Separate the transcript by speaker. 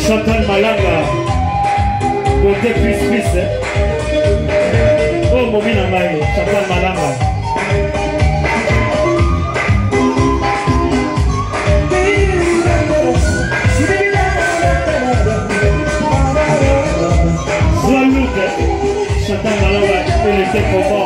Speaker 1: Chantal Malanga, côté plus. Oh, Momina Maï, Chantal Malanga. Chantal Malanga, elle était comment?